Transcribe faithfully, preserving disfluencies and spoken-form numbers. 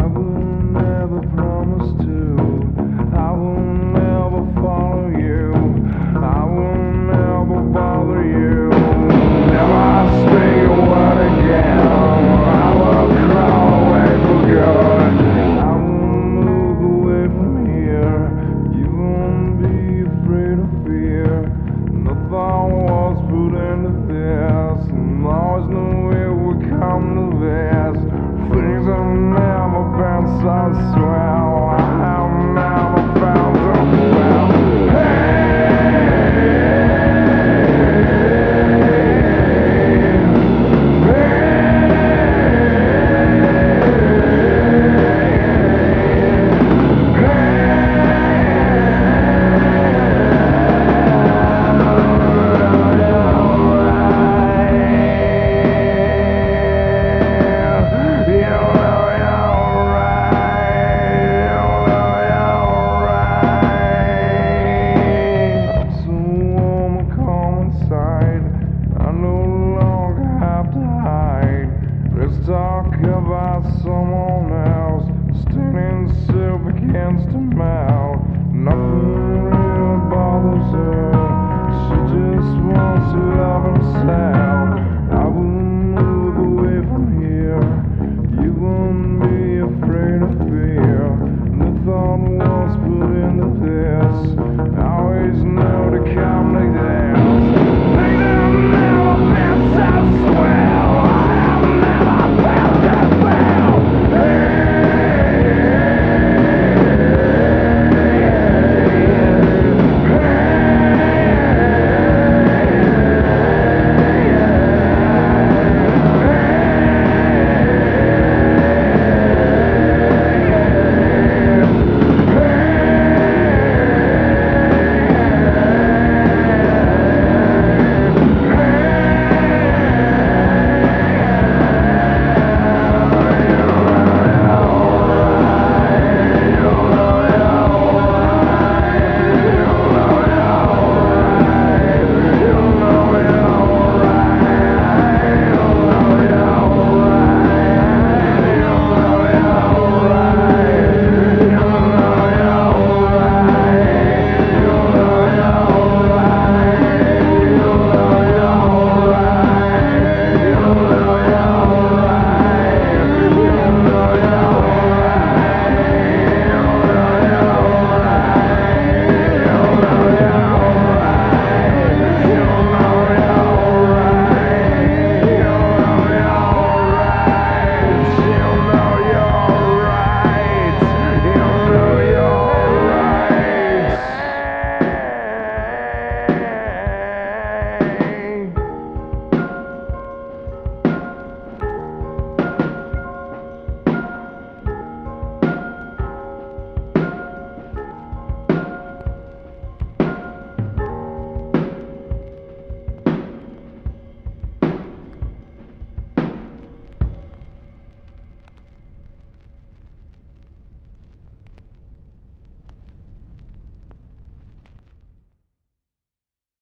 will never promise to. I will never follow you. I will never bother you. Never speak a word again. I will crawl away for good. I will move away from here. You won't be afraid of fear. Nothing was put into this, and there's no way we come to this. Things have never been so sweet.